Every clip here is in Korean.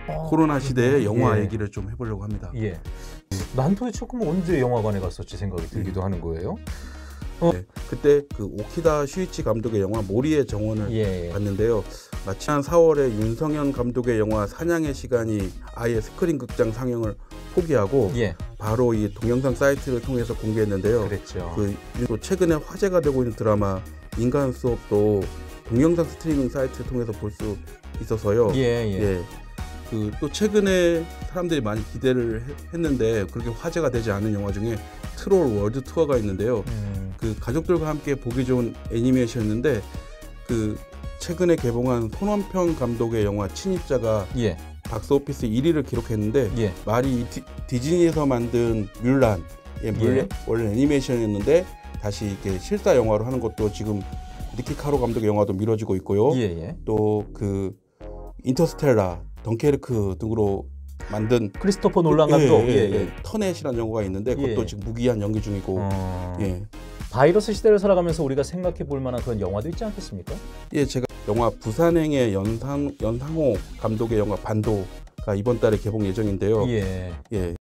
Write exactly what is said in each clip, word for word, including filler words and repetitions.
어, 코로나 시대의 영화 예. 얘기를 좀 해보려고 합니다. 예. 난 도대체 그럼 언제 영화관에 갔었지 생각이 들기도 하는 거예요. 어. 네, 그때 그 오키다 슈이치 감독의 영화 모리의 정원을 예. 봤는데요. 마치 한 사월에 윤성현 감독의 영화 사냥의 시간이 아예 스크린 극장 상영을 포기하고 예. 바로 이 동영상 사이트를 통해서 공개했는데요. 그랬죠. 그 또 최근에 화제가 되고 있는 드라마 인간 수업도 동영상 스트리밍 사이트를 통해서 볼 수 있어서요. 예, 예. 예. 그 또 최근에 사람들이 많이 기대를 했는데 그렇게 화제가 되지 않은 영화 중에 트롤 월드 투어가 있는데요. 음. 그 가족들과 함께 보기 좋은 애니메이션인데 그 최근에 개봉한 손원평 감독의 영화 침입자가 예. 박스오피스 일 위를 기록했는데 예. 말이 디, 디즈니에서 만든 뮬란, 예, 뮬, 예. 원래 애니메이션이었는데 다시 이렇게 실사 영화로 하는 것도 지금 니키 카로 감독의 영화도 미뤄지고 있고요. 예, 예. 또 그 인터스텔라, 덩케르크 등으로 만든 크리스토퍼 놀란 감독. 예, 예, 예, 예. 예. 터넷이라는 영화가 있는데 그것도 예. 지금 무기한 연기 중이고 어... 예. 바이러스 시대를 살아가면서 우리가 생각해 볼 만한 그런 영화도 있지 않겠습니까? 예, 제가 영화 부산행의 연상 연상호 감독의 영화 반도가 이번 달에 개봉 예정인데요. 예. 예.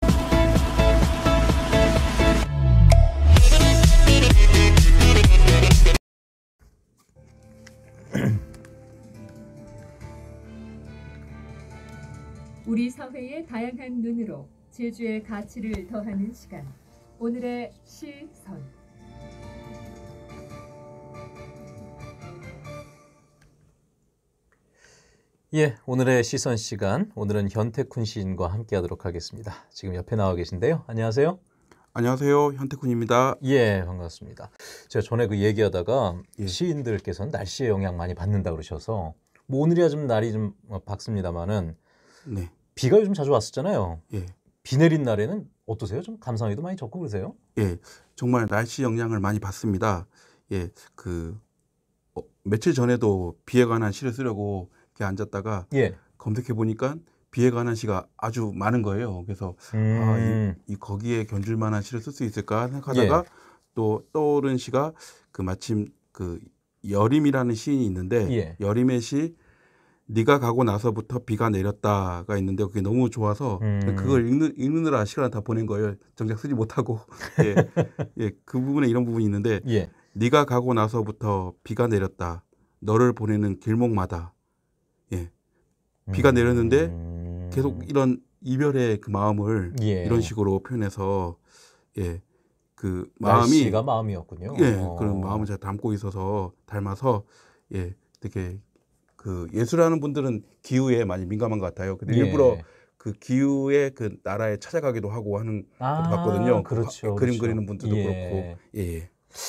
우리 사회의 다양한 눈으로 제주의 가치를 더하는 시간. 오늘의 시선. 예, 오늘의 시선 시간. 오늘은 현택훈 시인과 함께하도록 하겠습니다. 지금 옆에 나와 계신데요. 안녕하세요. 안녕하세요, 현택훈입니다. 예, 반갑습니다. 제가 전에 그 얘기하다가 예. 시인들께서는 날씨의 영향 많이 받는다 그러셔서 뭐 오늘이야 좀 날이 좀 밝습니다만은 네. 비가 요즘 자주 왔었잖아요. 예. 비 내린 날에는 어떠세요? 좀 감상에도 많이 적고 그러세요? 예. 정말 날씨 영향을 많이 받습니다. 예. 그 어, 며칠 전에도 비에 관한 시를 쓰려고 이렇게 앉았다가 예. 검색해 보니까 비에 관한 시가 아주 많은 거예요. 그래서 음. 아, 이, 이 거기에 견줄 만한 시를 쓸 수 있을까 생각하다가 예. 또 떠오른 시가 그 마침 그 여림이라는 시인이 있는데 예. 여림의 시 네가 가고 나서부터 비가 내렸다가 있는데 그게 너무 좋아서 음. 그걸 읽는, 읽느라 시간을 다 보낸 거예요. 정작 쓰지 못하고. 예, 예, 그 부분에 이런 부분이 있는데 예. 네가 가고 나서부터 비가 내렸다. 너를 보내는 길목마다. 예, 비가 음. 내렸는데 계속 이런 이별의 그 마음을 예. 이런 식으로 표현해서 예, 그 마음이 날씨가 마음이었군요. 예, 어. 그런 마음을 잘 담고 있어서 닮아서 예, 되게 그 예술하는 분들은 기후에 많이 민감한 것 같아요. 근데 예. 일부러 그 기후의 그 나라에 찾아가기도 하고 하는 아, 것도 봤거든요. 그렇죠, 그 그림 그렇죠. 그리는 분들도 예. 그렇고. 예.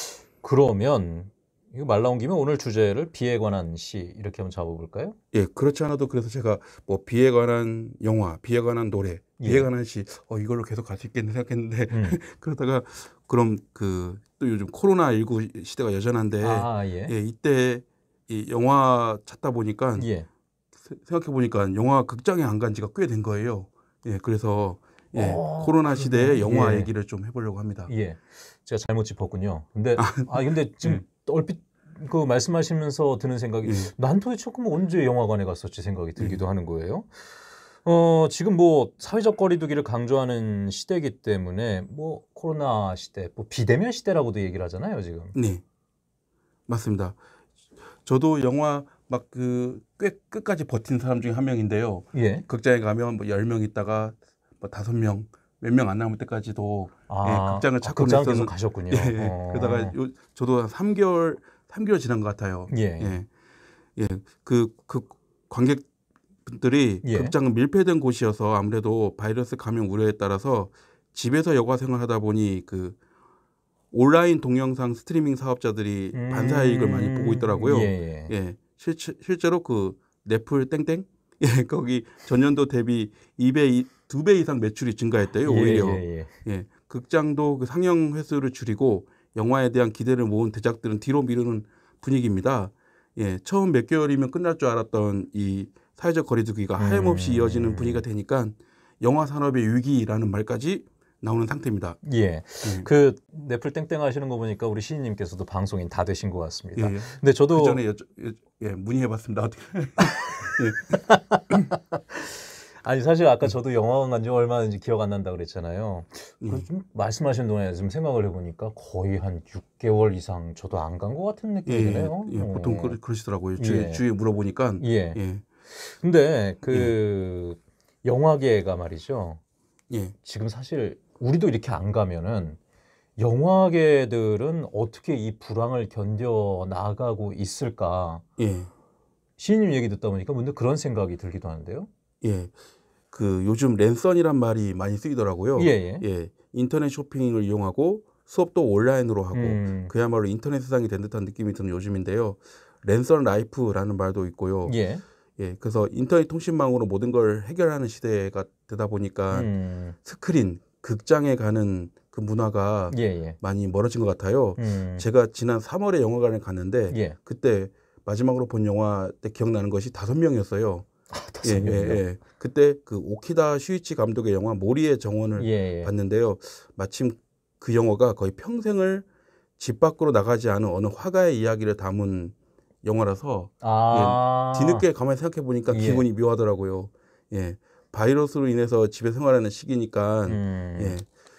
그러면 이거 말 나온 김에 오늘 주제를 비에 관한 시 이렇게 한번 잡아볼까요? 예, 그렇지 않아도 그래서 제가 뭐 비에 관한 영화, 비에 관한 노래, 비에 예. 관한 시, 어 이걸로 계속 갈 수 있겠네 생각했는데 음. 그러다가 그럼 그 또 요즘 코로나십구 시대가 여전한데 아, 예. 예, 이때 이 영화 찾다 보니까 예. 생각해 보니까 영화 극장에 안 간 지가 꽤 된 거예요. 예, 그래서 예, 어, 코로나 시대의 그러네. 영화 예. 얘기를 좀 해보려고 합니다. 예. 제가 잘못 짚었군요. 근데 아 근데 지금 예. 얼핏 그 말씀하시면서 드는 생각이 예. 난 도대체 그럼 언제 영화관에 갔었지 생각이 들기도 하는 거예요. 어, 지금 뭐 사회적 거리두기를 강조하는 시대이기 때문에 뭐 코로나 시대, 뭐 비대면 시대라고도 얘기를 하잖아요, 지금. 네, 맞습니다. 저도 영화 막 그 꽤 끝까지 버틴 사람 중에 한 명인데요. 예. 극장에 가면 뭐 열 명 있다가 뭐 다섯 명, 몇 명 안 남을 때까지도 아, 예, 극장을 아, 찾고 극장 계속 있었는- 가셨군요. 예, 어. 그러다가 요, 저도 한 삼 개월, 삼 개월 지난 것 같아요. 예. 예, 예, 그, 그 관객분들이 예. 극장은 밀폐된 곳이어서 아무래도 바이러스 감염 우려에 따라서 집에서 여가 생활하다 보니 그 온라인 동영상 스트리밍 사업자들이 음. 반사이익을 많이 보고 있더라고요. 예, 예. 예, 실제, 실제로 그 넷플 땡땡 예, 거기 전년도 대비 이 배, 두 배 이상 매출이 증가했대요. 예, 오히려 예, 예. 예, 극장도 그 상영 횟수를 줄이고 영화에 대한 기대를 모은 대작들은 뒤로 미루는 분위기입니다. 예, 처음 몇 개월이면 끝날 줄 알았던 이 사회적 거리두기가 하염없이 음. 이어지는 분위기가 되니까 영화 산업의 위기라는 말까지 나오는 상태입니다. 예. 예. 그 넷플 땡땡 하시는 거 보니까 우리 시인님께서도 방송인 다 되신 것 같습니다. 예. 근데 저도 그 전에 여, 여, 예, 문의해봤습니다. 어떻게? 예. 아니 사실 아까 저도 영화관 간 지 얼마 전인지 기억 안 난다 그랬잖아요. 예. 그 좀 말씀하신 동안에 좀 생각을 해보니까 거의 한 육 개월 이상 저도 안 간 것 같은 느낌이 예, 드네요. 예, 보통 어. 그러, 그러시더라고요. 주위에, 예. 주위에 물어보니까. 예. 예. 근데 그 영화계가 말이죠. 예. 지금 사실 우리도 이렇게 안 가면은 영화계들은 어떻게 이 불황을 견뎌 나가고 있을까? 예. 시인님 얘기 듣다 보니까 문득 그런 생각이 들기도 하는데요. 예. 그 요즘 랜선이란 말이 많이 쓰이더라고요. 예, 예. 예. 인터넷 쇼핑을 이용하고 수업도 온라인으로 하고 음. 그야말로 인터넷 세상이 된 듯한 느낌이 드는 요즘인데요. 랜선 라이프라는 말도 있고요. 예. 예. 그래서 인터넷 통신망으로 모든 걸 해결하는 시대가 되다 보니까 음. 스크린, 극장에 가는 그 문화가 예, 예. 많이 멀어진 것 같아요. 음. 제가 지난 삼월에 영화관에 갔는데 예. 그때 마지막으로 본 영화 때 기억나는 것이 다섯 명이었어요. 아, 예, 다섯 예, 명이요? 예. 그때 그 오키다 슈이치 감독의 영화 모리의 정원을 예, 예. 봤는데요. 마침 그 영화가 거의 평생을 집 밖으로 나가지 않은 어느 화가의 이야기를 담은 영화라서 아. 예, 뒤늦게 가만히 생각해 보니까 예. 기분이 묘하더라고요. 예, 바이러스로 인해서 집에 생활하는 시기니까 음. 예,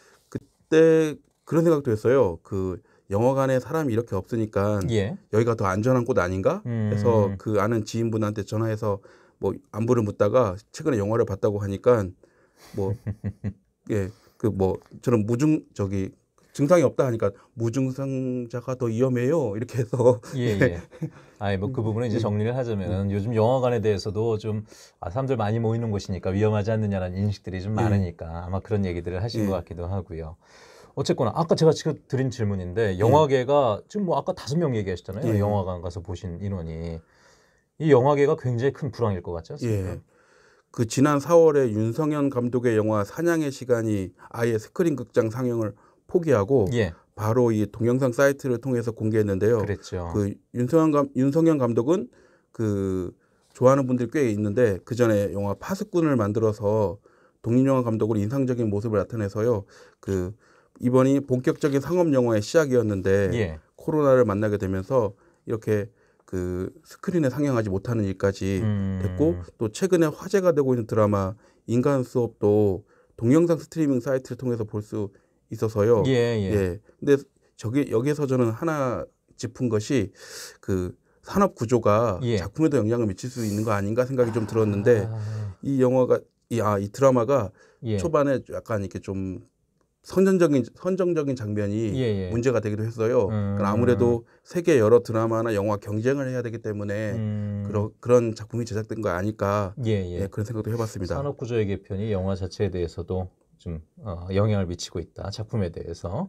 그때 그런 생각도 했어요. 그 영화관에 사람이 이렇게 없으니까 예. 여기가 더 안전한 곳 아닌가 해서 음. 그 아는 지인분한테 전화해서 뭐 안부를 묻다가 최근에 영화를 봤다고 하니까 뭐 예, 그 뭐 저는 무증 저기 증상이 없다 하니까 무증상자가 더 위험해요 이렇게 해서 예, 예. 아니 뭐 그 부분은 이제 정리를 하자면은 요즘 영화관에 대해서도 좀 아, 사람들 많이 모이는 곳이니까 위험하지 않느냐라는 인식들이 좀 예. 많으니까 아마 그런 얘기들을 하신 예. 것 같기도 하고요. 어쨌거나 아까 제가 지금 드린 질문인데 영화계가 지금 뭐 아까 다섯 명 얘기하셨잖아요. 예. 영화관 가서 보신 인원이 이 영화계가 굉장히 큰 불황일 것 같지 않습니까? 예. 그 지난 사월에 윤성현 감독의 영화 사냥의 시간이 아예 스크린 극장 상영을 포기하고 예, 바로 이 동영상 사이트를 통해서 공개했는데요. 그랬죠. 그 윤성현 감 윤성현 감독은 그 좋아하는 분들이 꽤 있는데 그 전에 영화 파수꾼을 만들어서 독립영화 감독으로 인상적인 모습을 나타내서요. 그 이번이 본격적인 상업 영화의 시작이었는데 예. 코로나를 만나게 되면서 이렇게 그 스크린에 상영하지 못하는 일까지 음. 됐고 또 최근에 화제가 되고 있는 드라마 인간 수업도 동영상 스트리밍 사이트를 통해서 볼 수 있어서요. 예, 예. 예. 근데 저기 여기서 저는 하나 짚은 것이 그 산업 구조가 예. 작품에도 영향을 미칠 수 있는 거 아닌가 생각이 좀 들었는데 아, 이 영화가 이, 아, 이 드라마가 예. 초반에 약간 이렇게 좀 선정적인 선정적인 장면이 예, 예. 문제가 되기도 했어요. 음. 그러니까 아무래도 세계 여러 드라마나 영화 경쟁을 해야 되기 때문에 음. 그런 그런 작품이 제작된 거 아닐까 예, 예. 예, 그런 생각도 해봤습니다. 산업 구조의 개편이 영화 자체에 대해서도 좀 어, 영향을 미치고 있다. 작품에 대해서.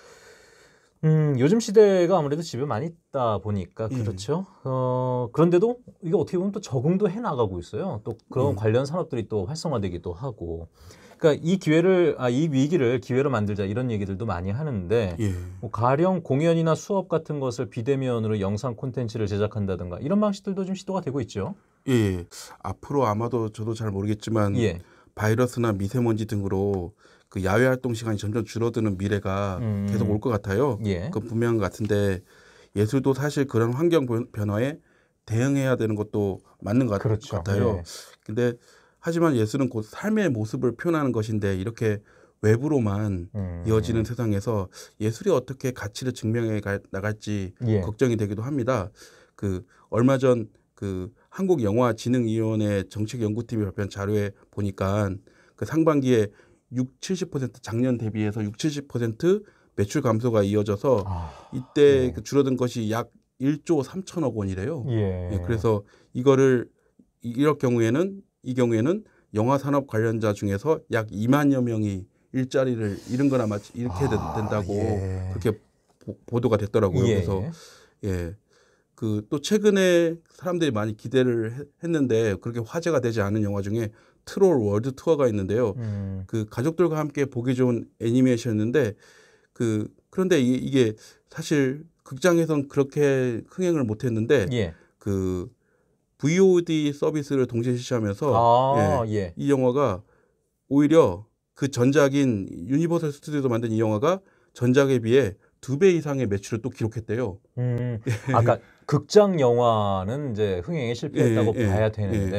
음, 요즘 시대가 아무래도 집에 많이 있다 보니까 예. 그렇죠. 어, 그런데도 이게 어떻게 보면 또 적응도 해 나가고 있어요. 또 그런 예. 관련 산업들이 또 활성화되기도 하고. 그러니까 이 기회를 아, 이 위기를 기회로 만들자 이런 얘기들도 많이 하는데 예. 뭐 가령 공연이나 수업 같은 것을 비대면으로 영상 콘텐츠를 제작한다든가 이런 방식들도 좀 시도가 되고 있죠. 예. 앞으로 아마도 저도 잘 모르겠지만 예. 바이러스나 미세먼지 등으로 그 야외 활동 시간이 점점 줄어드는 미래가 음. 계속 올 것 같아요. 예. 그건 분명한 것 같은데 예술도 사실 그런 환경 변- 변화에 대응해야 되는 것도 맞는 것 그렇죠. 같아요. 예. 근데 하지만 예술은 곧 삶의 모습을 표현하는 것인데 이렇게 외부로만 음. 이어지는 세상에서 예술이 어떻게 가치를 증명해 가- 나갈지 예. 걱정이 되기도 합니다. 그 얼마 전 그 한국영화진흥위원회 정책연구팀이 발표한 자료에 보니까 그 상반기에 육, 칠십 퍼센트 작년 대비해서 육, 칠십 퍼센트 매출 감소가 이어져서 아, 이때 예. 그 줄어든 것이 약 일조 삼천억 원이래요. 예. 예, 그래서 이거를 이- 이럴 경우에는 이 경우에는 영화 산업 관련자 중에서 약 이만여 명이 일자리를 잃은 거나 마치 이렇게 된- 아, 된다고 예. 그렇게 보, 보도가 됐더라고요. 예, 그래서 예. 예. 그 또 최근에 사람들이 많이 기대를 했- 했는데 그렇게 화제가 되지 않은 영화 중에 트롤 월드 투어가 있는데요. 음. 그 가족들과 함께 보기 좋은 애니메이션인데 그 그런데 이, 이게 사실 극장에선 그렇게 흥행을 못했는데 예. 그 브이오디 서비스를 동시에 실시하면서 아, 예, 예. 이 영화가 오히려 그 전작인 유니버설 스튜디오에서 만든 이 영화가 전작에 비해 두 배 이상의 매출을 또 기록했대요. 음. 아까 극장 영화는 이제 흥행에 실패했다고 예, 예, 봐야 되는데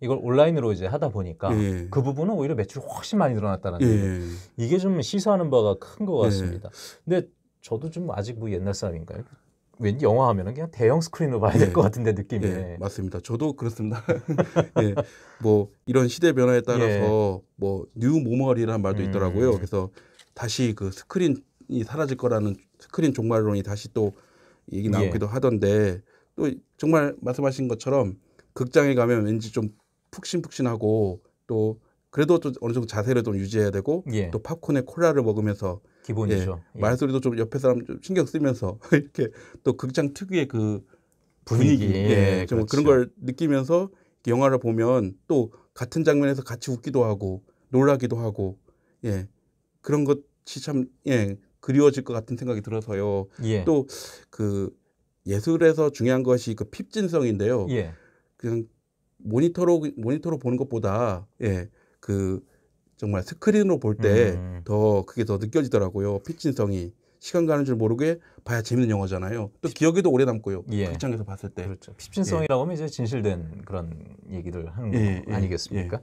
이걸 온라인으로 이제 하다 보니까 예. 그 부분은 오히려 매출이 훨씬 많이 늘어났다는 데 예. 이게 좀 시사하는 바가 큰 것 예. 같습니다. 근데 저도 좀 아직 뭐 옛날 사람인가요? 왠지 영화 하면은 그냥 대형 스크린으로 봐야 될 예. 것 같은데 느낌이. 예, 맞습니다. 저도 그렇습니다. 예, 뭐 이런 시대 변화에 따라서 뭐 뉴 모멀이라는 말도 음. 있더라고요. 그래서 다시 그 스크린이 사라질 거라는 스크린 종말론이 다시 또 얘기 나오기도 예. 하던데 또 정말 말씀하신 것처럼 극장에 가면 왠지 좀 푹신푹신하고 또 그래도 또 어느 정도 자세를 좀 유지해야 되고 예. 또 팝콘에 콜라를 먹으면서 기본이죠. 예, 예. 말소리도 좀 옆에 사람 좀 신경 쓰면서 이렇게 또 극장 특유의 그 분위기. 분위기, 예, 좀 그렇죠. 그런 걸 느끼면서 영화를 보면 또 같은 장면에서 같이 웃기도 하고 놀라기도 하고, 예, 그런 것이 참 예, 그리워질 것 같은 생각이 들어서요. 예. 또 그 예술에서 중요한 것이 그 핍진성인데요. 예. 그냥 모니터로 모니터로 보는 것보다 예, 그 정말 스크린으로 볼 때 더 음. 그게 더 느껴지더라고요. 핍진성이. 시간 가는 줄 모르게 봐야 재밌는 영화잖아요. 또 기억에도 오래 남고요. 예. 극장에서 봤을 때. 그렇죠. 핍진성이라고 하면 이제 진실된 그런 얘기들 하는 거 예, 예, 아니겠습니까?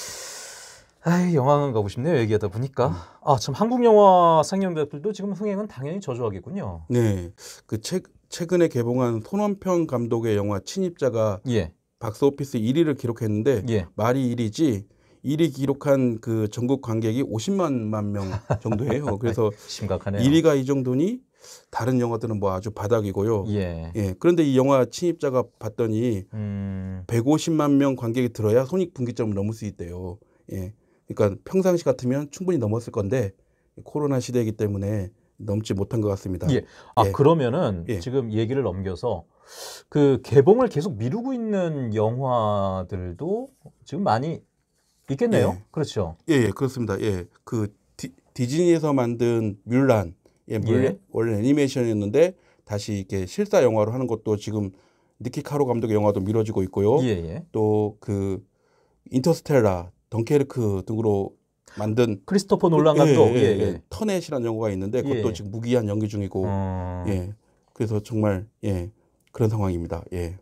아이, 영화관 가고 싶네요. 얘기하다 보니까. 아, 참 한국 영화 상영작들도 지금 흥행은 당연히 저조하겠군요. 네. 그 최, 최근에 개봉한 손원평 감독의 영화 침입자가 예. 박스오피스 일 위를 기록했는데 예. 말이 일 위지 일 위 기록한 그 전국 관객이 오십만만 명 정도예요. 그래서 심각하네요. 일 위가 이 정도니 다른 영화들은 뭐 아주 바닥이고요. 예. 예. 그런데 이 영화 침입자가 봤더니 음. 백오십만 명 관객이 들어야 손익분기점을 넘을 수 있대요. 예. 그러니까 평상시 같으면 충분히 넘었을 건데 코로나 시대이기 때문에 넘지 못한 것 같습니다. 예. 아, 예. 그러면은 예. 지금 얘기를 넘겨서 그 개봉을 계속 미루고 있는 영화들도 지금 많이 있겠네요. 예. 그렇죠. 예, 예, 그렇습니다. 예. 그 디, 디즈니에서 만든 뮬란, 예, 뮬, 예. 원래 애니메이션이었는데 다시 이렇게 실사 영화로 하는 것도 지금 니키 카로 감독의 영화도 미뤄지고 있고요. 예, 예. 또 그 인터스텔라, 덩케르크 등으로 만든 크리스토퍼 놀란 감독. 예, 예, 예, 예. 예. 터넷이라는 영화가 있는데 그것도 예. 지금 무기한 연기 중이고 어... 예. 그래서 정말 예. 그런 상황입니다. 예.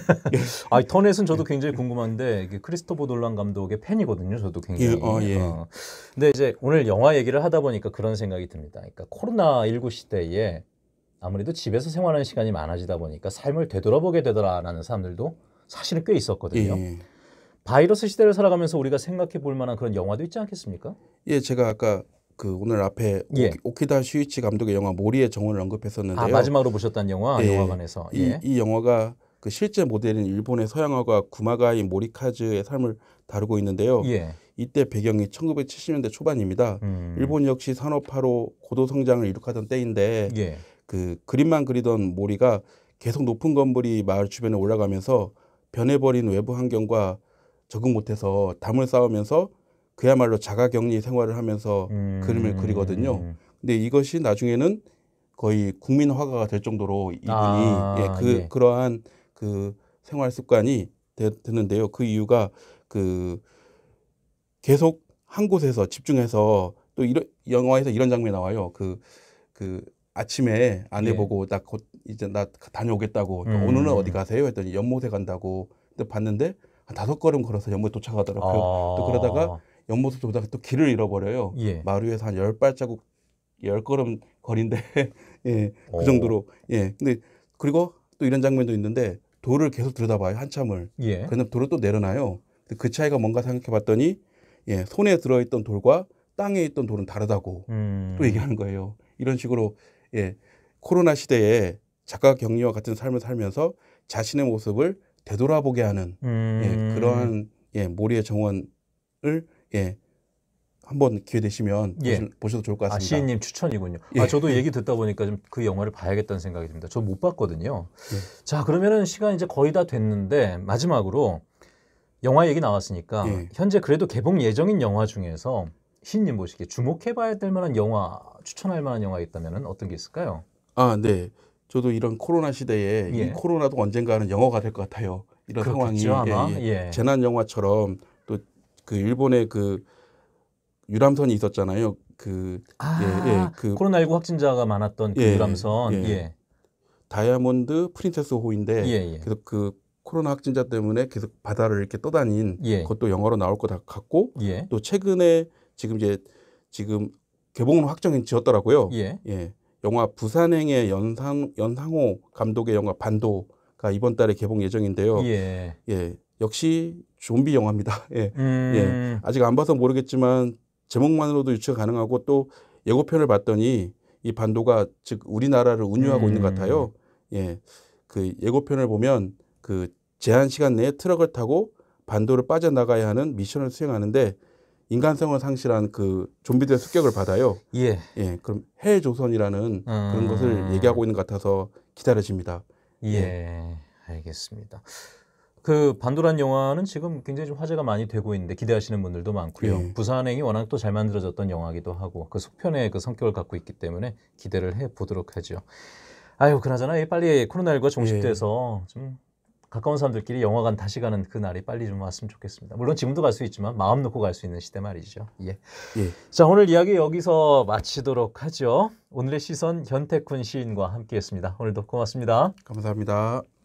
아, 터넷은 저도 굉장히 궁금한데 이게 크리스토퍼 놀란 감독의 팬이거든요. 저도 굉장히. 예, 어, 예. 어. 근데 이제 오늘 영화 얘기를 하다 보니까 그런 생각이 듭니다. 그러니까 코로나십구 시대에 아무래도 집에서 생활하는 시간이 많아지다 보니까 삶을 되돌아보게 되더라라는 사람들도 사실은 꽤 있었거든요. 예. 바이러스 시대를 살아가면서 우리가 생각해 볼 만한 그런 영화도 있지 않겠습니까? 예, 제가 아까 그 오늘 앞에 예. 오키, 오키다 슈이치 감독의 영화 모리의 정원을 언급했었는데요. 아, 마지막으로 보셨다는 영화 예. 영화관에서. 이, 예. 이 영화가 그 실제 모델인 일본의 서양화가 구마가이 모리카즈의 삶을 다루고 있는데요. 예. 이때 배경이 천구백칠십 년대 초반입니다. 음. 일본 역시 산업화로 고도 성장을 이룩하던 때인데 예. 그 그림만 그리던 모리가 계속 높은 건물이 마을 주변에 올라가면서 변해버린 외부 환경과 적응 못해서 담을 쌓으면서 그야말로 자가격리 생활을 하면서 음. 그림을 그리거든요. 근데 이것이 나중에는 거의 국민 화가가 될 정도로 이분이 아, 예, 그 예. 그러한 그 생활 습관이 되, 되는데요. 그 이유가 그 계속 한 곳에서 집중해서 또 이런 영화에서 이런 장면이 나와요. 그 그 아침에 아내 예. 보고 나 곧 이제 나 다녀오겠다고 또 음. 오늘은 어디 가세요? 했더니 연못에 간다고. 근데 봤는데 한 다섯 걸음 걸어서 연못에 도착하더라고요. 아. 또 그러다가 연못을 돌다가 또 길을 잃어버려요. 예. 마을 위에서 한 열 발자국 열 걸음 거리인데 예, 그 오. 정도로 예. 근데 그리고 또 이런 장면도 있는데 돌을 계속 들여다봐요 한참을. 예. 그다음 돌을 또 내려놔요. 근데 그 차이가 뭔가 생각해봤더니 예, 손에 들어있던 돌과 땅에 있던 돌은 다르다고 음. 또 얘기하는 거예요. 이런 식으로 예, 코로나 시대에 자가격리와 같은 삶을 살면서 자신의 모습을 되돌아보게 하는 음. 예, 그러한 예, 모리의 정원을 예, 한번 기회 되시면 예. 보시, 보셔도 좋을 것 아, 같습니다. 시인님 추천이군요. 예. 아, 저도 얘기 듣다 보니까 좀 그 영화를 봐야겠다는 생각이 듭니다. 저 못 봤거든요. 예. 자, 그러면은 시간 이제 거의 다 됐는데 마지막으로 영화 얘기 나왔으니까 예. 현재 그래도 개봉 예정인 영화 중에서 시인님 보시기에 주목해봐야 될 만한 영화, 추천할 만한 영화 있다면은 어떤 게 있을까요? 아, 네. 저도 이런 코로나 시대에 예. 이 코로나도 언젠가는 영화가 될 것 같아요. 이런 상황이 그렇겠죠, 아마. 예, 예. 예. 재난 영화처럼 또 그 일본의 그 유람선이 있었잖아요. 그 아, 예, 예, 그 코로나십구 확진자가 많았던 그 예, 유람선. 예. 예. 다이아몬드 프린세스 호인데 예, 예. 그래서 그 코로나 확진자 때문에 계속 바다를 이렇게 떠다닌 예. 그것도 영화로 나올 것 같고 예. 또 최근에 지금 이제 지금 개봉은 확정이 지었더라고요. 예. 예. 영화 부산행의 연상 연상호 감독의 영화 반도가 이번 달에 개봉 예정인데요. 예. 예. 역시 좀비 영화입니다. 예. 음. 예. 아직 안 봐서 모르겠지만 제목만으로도 유추가 가능하고 또 예고편을 봤더니 이 반도가 즉 우리나라를 운유하고 음. 있는 것 같아요. 예. 그 예고편을 보면 그 제한 시간 내에 트럭을 타고 반도를 빠져나가야 하는 미션을 수행하는데 인간성을 상실한 그 좀비들의 습격을 받아요. 예. 예. 그럼 해외 조선이라는 그런 음. 것을 얘기하고 있는 것 같아서 기다려집니다. 예. 알겠습니다. 그 반도란 영화는 지금 굉장히 좀 화제가 많이 되고 있는데 기대하시는 분들도 많고요. 예. 부산행이 워낙 또 잘 만들어졌던 영화기도 하고 그 속편의 그 성격을 갖고 있기 때문에 기대를 해 보도록 하죠. 아유, 그나저나 빨리 코로나십구가 종식돼서 좀 가까운 사람들끼리 영화관 다시 가는 그 날이 빨리 좀 왔으면 좋겠습니다. 물론 지금도 갈 수 있지만 마음 놓고 갈 수 있는 시대 말이죠. 예. 예. 자, 오늘 이야기 여기서 마치도록 하죠. 오늘의 시선 현택훈 시인과 함께했습니다. 오늘도 고맙습니다. 감사합니다.